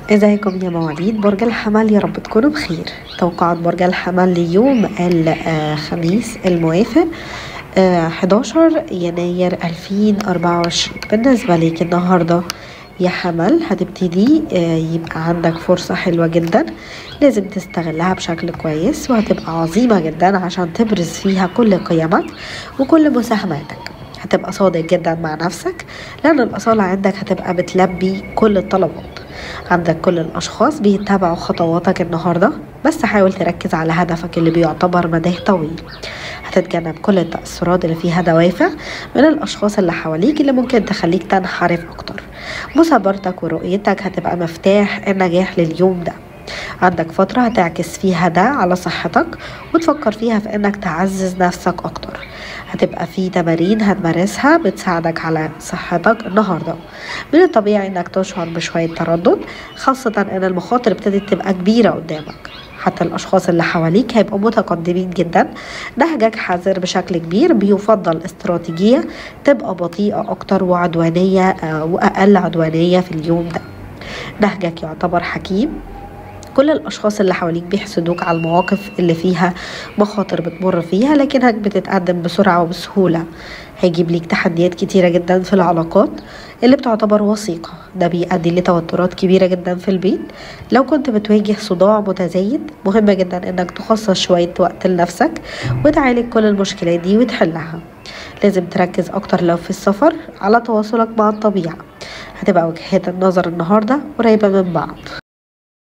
ازيكم يا مواليد برج الحمل؟ يا رب تكونوا بخير. توقعات برج الحمل ليوم الخميس الموافق 11 يناير 2024. بالنسبة ليك النهاردة يا حمل هتبتدي يبقى عندك فرصة حلوة جدا، لازم تستغلها بشكل كويس، وهتبقى عظيمة جدا عشان تبرز فيها كل قيمك وكل مساهماتك. هتبقى صادق جدا مع نفسك، لأن الأصالة عندك هتبقى بتلبي كل الطلبات. عندك كل الأشخاص بيتبعوا خطواتك النهاردة، بس حاول تركز على هدفك اللي بيعتبر مداه طويل. هتتجنب كل التأثرات اللي فيها دوافع من الأشخاص اللي حواليك اللي ممكن تخليك تنحرف أكتر. مثابرتك ورؤيتك هتبقى مفتاح النجاح لليوم ده. عندك فترة هتعكس فيها ده على صحتك، وتفكر فيها في انك تعزز نفسك اكتر. هتبقى في تمارين هتمارسها بتساعدك على صحتك النهاردة. من الطبيعي انك تشعر بشوية تردد، خاصة ان المخاطر ابتدت تبقى كبيرة قدامك. حتى الأشخاص اللي حواليك هيبقوا متقدمين جدا. نهجك حذر بشكل كبير، بيفضل استراتيجية تبقى بطيئة أكتر وعدوانية وأقل عدوانية في اليوم ده. نهجك يعتبر حكيم. كل الأشخاص اللي حواليك بيحسدوك على المواقف اللي فيها مخاطر بتمر فيها، لكنك بتتقدم بسرعة وبسهولة. هيجيب ليك تحديات كتيرة جدا في العلاقات اللي بتعتبر وثيقة. ده بيؤدي لتوترات كبيرة جدا في البيت. لو كنت بتواجه صداع متزايد، مهم جدا انك تخصص شوية وقت لنفسك وتعالج كل المشكلات دي وتحلها. لازم تركز اكتر لو في السفر على تواصلك مع الطبيعة. هتبقى وجهات النظر النهاردة قريبة من بعض.